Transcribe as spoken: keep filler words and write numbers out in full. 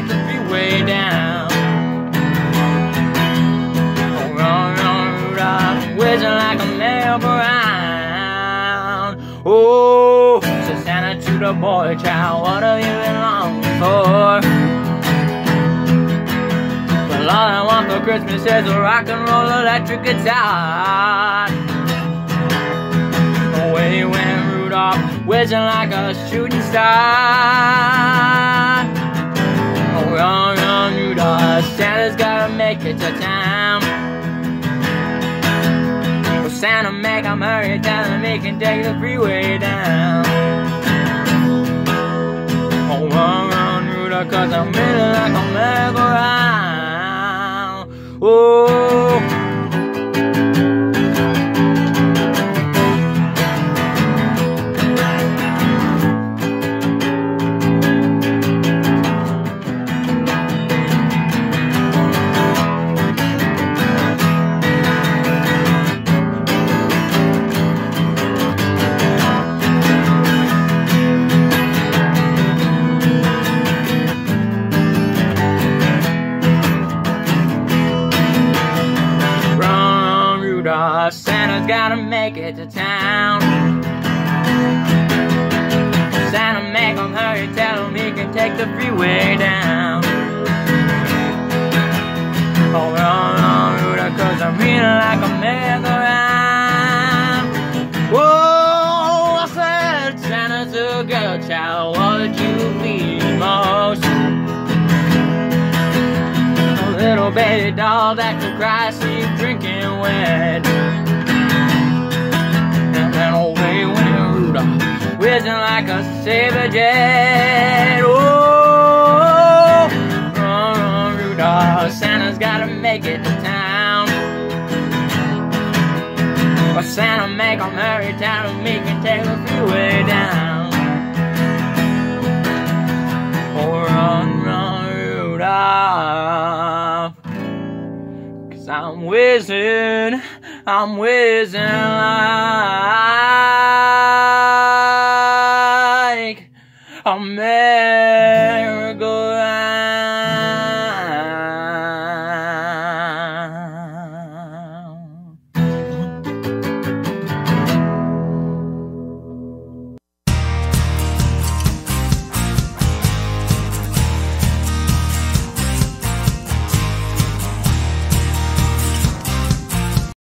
take the freeway down. Oh, run, run, Rudolph, whizzing like a merry-go-round. Oh, so Santa to the boy child, what have you been longing for? Well, all I want for Christmas is a rock and roll electric guitar. Away went Rudolph, whizzing like a shooting star. Oh, run, run, Rudolph, Santa's gotta make it to town. Well, Santa, make him hurry, tell him he can take the freeway down. Oh, run, run, Rudolph, cause I'm really like a merry-go-round. Oh, Santa's gotta make it to town. Santa, make him hurry, tell him he can take the freeway down. Oh, run, run, Rudolph, cause I'm feeling like a merry-go-round. Whoa, I said, Santa's a girl child, what would you please most? A little baby doll that could cry, see you drinking wet. Whizzing like a saber jet. Oh, run, run, Rudolph, Santa's gotta make it to town. Well, Santa, make him hurry, tell him he can take the freeway down. Oh, run, run, Rudolph, cause I'm whizzing, I'm whizzing like a man.